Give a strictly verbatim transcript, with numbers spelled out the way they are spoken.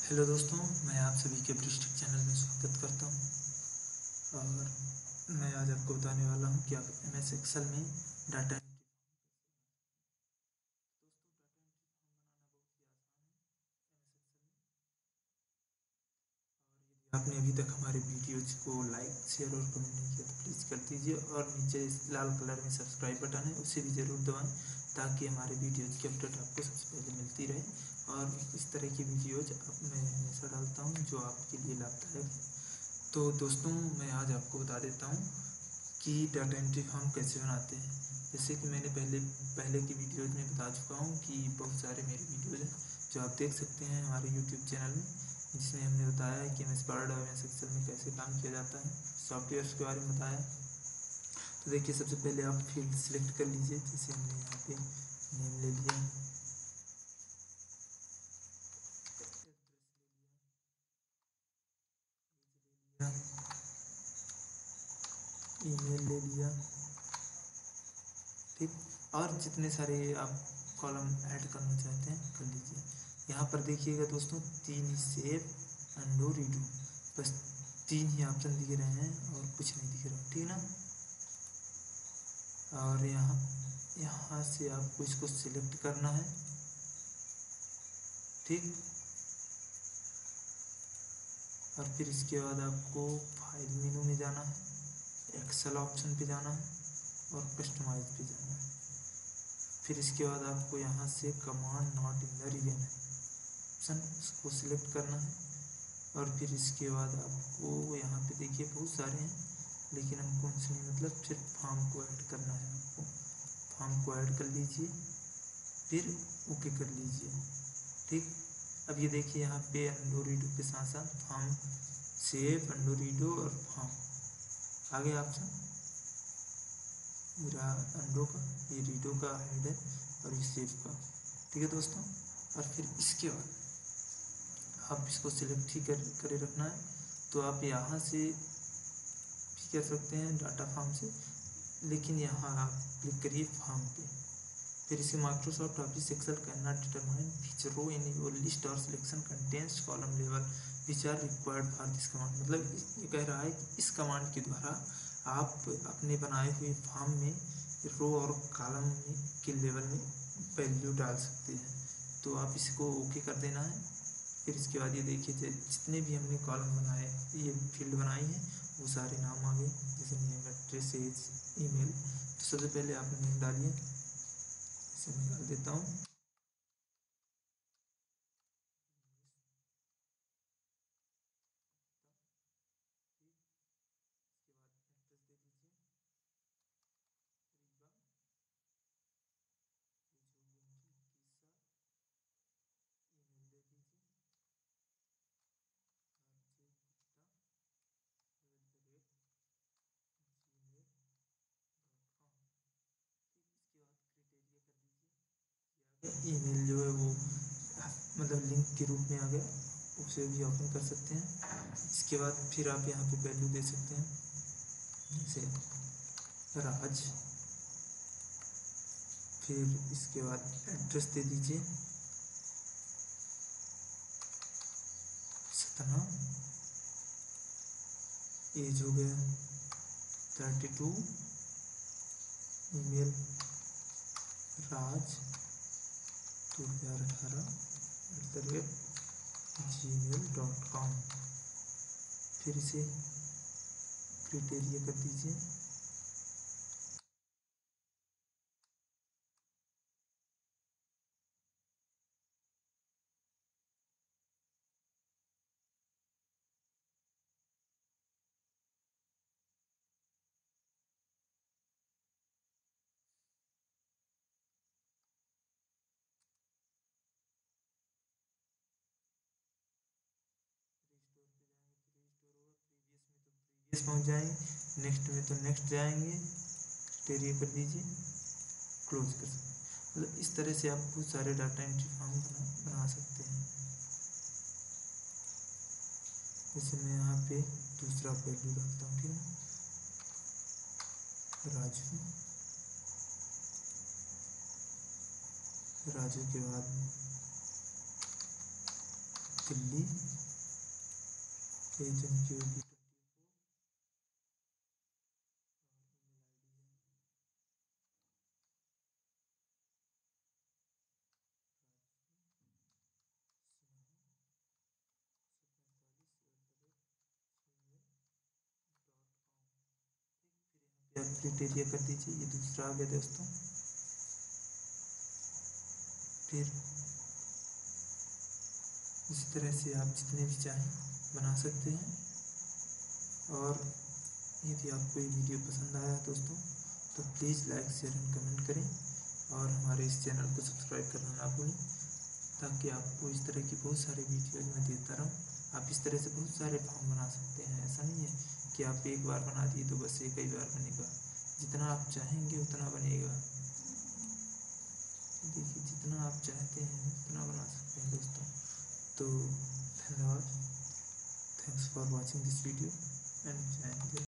Hello दोस्तों, मैं आप सभी के ब्रिस्टिक चैनल में स्वागत करता हूं। और मैं आज आपको बताने वाला हूं कि आप एम एस एक्सेल में डाटा एंट्री दोस्तों डाटा एंट्री फॉर्म बनाना बहुत ही आसान है एम एस एक्सेल में। और यदि आपने अभी तक हमारे वीडियोज को लाइक शेयर और कमेंट नहीं किया तो प्लीज़ कर दीजिए, और नीचे इस लाल कलर में सब्सक्राइब बटन है उसे भी ज़रूर दबाएं ताकि हमारे वीडियोज की अपडेट आपको सबसे पहले मिलती रहे। और इस तरह की वीडियोज अब मैं हमेशा डालता हूं जो आपके लिए लाभदायक है। तो दोस्तों, मैं आज आपको बता देता हूं कि डाटा एंट्री फॉर्म कैसे बनाते हैं। जैसे कि मैंने पहले पहले की वीडियोज में बता चुका हूं कि बहुत सारे मेरे वीडियोज हैं जो आप देख सकते हैं हमारे यूट्यूब चैनल में, जिसमें हमने बताया है कि एम एस वर्ड और एम एस एक्सेल में कैसे काम किया जाता है, सॉफ्टवेयर्स के बारे में बताया। तो देखिए, सबसे पहले आप फील्ड सिलेक्ट कर लीजिए। जैसे हमने यहाँ पे नेम ले लिया, ईमेल ले लिया, ठीक। और जितने सारे आप कॉलम ऐड करना चाहते हैं कर लीजिए। यहाँ पर देखिएगा दोस्तों, तीन ही सेव, अंडो, रीडू, बस तीन ही ऑप्शन दिख रहे हैं और कुछ नहीं दिख रहा, ठीक ना। और यहाँ यहाँ से आपको इसको सिलेक्ट करना है, ठीक। और फिर इसके बाद आपको फाइल मेनू में जाना है, एक्सेल ऑप्शन पे जाना है और कस्टमाइज पे जाना है। फिर इसके बाद आपको यहाँ से command not in the region option, उसको सिलेक्ट करना है। और फिर इसके बाद आपको यहाँ पे देखिए बहुत सारे हैं, लेकिन हम कौन से नहीं, मतलब सिर्फ फॉर्म को ऐड करना है आपको। फॉर्म को ऐड कर लीजिए, फिर ओके कर लीजिए, ठीक। अब ये देखिए यहाँ पे अंडो रीडो के साथ साथ फॉर्म सेव, अंडो रीडो और फॉर्म आगे ऑप्शन मेरा अंडो का, ये रीडो का हेड है और ये सेव का, ठीक है दोस्तों। और फिर इसके बाद आप इसको सिलेक्ट ही कर करे रखना है। तो आप यहाँ से भी कर सकते हैं डाटा फॉर्म से, लेकिन यहाँ आप क्लिक करिए फॉर्म पे। फिर इसे Microsoft Office Excel can not determine which row in your list और selection contents column level which are required for this command. मतलब ये कह रहा है कि इस कमांड के द्वारा आप अपने बनाए हुए फॉर्म में रो और कॉलम के लेवल में वैल्यू डाल सकते हैं। तो आप इसको ओके कर देना है। फिर इसके बाद ये देखिए, जितने भी हमने कॉलम बनाए, ये फील्ड बनाई है, वो सारे नाम आ गए। जैसे नेम, एड्रेस, एज, ईमेल। तो सबसे पहले आप नेम डालिए, इसे मैं डाल देता हूँ इसके बाद एड्रेस दे दीजिए रीवा, ये जो भी उनकी इक्कीस साल। ईमेल दे दीजिए R J Gupta at the rate G mail dot com, ठीक। इसके बाद क्रिटेरिया कर दीजिए, ईमेल जो है वो मतलब लिंक के रूप में आ गया, उसे भी ओपन कर सकते हैं। इसके बाद फिर आप यहाँ पे वैल्यू दे सकते हैं, जैसे राज। फिर इसके बाद एड्रेस दे दीजिए सतना, एज हो गया थर्टी टू, ईमेल राज दो हज़ार अठारह at the rate G mail dot com. फिर इसे क्रिटेरिया कर दीजिए, रिस्टोर पे जाएंगे तो रिस्टोर होगा, प्रीवियस में तो प्रीवियस पहुंच जाएंगे, नेक्स्ट में तो नेक्स्ट जाएंगे, क्रिटेरिया कर दीजिए, क्लोज कर सकते। मतलब इस तरह से आप बहुत सारे डाटा एंट्री फॉर्म बना बना सकते हैं। जैसे मैं यहाँ पे दूसरा वैल्यू डालता हूँ, ठीक है, राजू। राजू के बाद Delhi agent Yogi update area कर दीजिए। ये दूसरा आ गया दोस्तों। फिर इसी तरह से आप जितने भी चाहें बना सकते हैं। और यदि आपको ये वीडियो पसंद आया दोस्तों तो please like share and comment करें और हमारे इस चैनल को सब्सक्राइब करना ना भूलें, ताकि आपको इस तरह की बहुत सारे वीडियोज में देता रहूँ। आप इस तरह से बहुत सारे फॉर्म बना सकते हैं। ऐसा नहीं है कि आप एक बार बना दिए तो बस एक ही बार बनेगा। जितना आप चाहेंगे उतना बनेगा। देखिए जितना आप चाहते हैं उतना बना सकते हैं दोस्तों। तो धन्यवाद। Thanks for watching this video and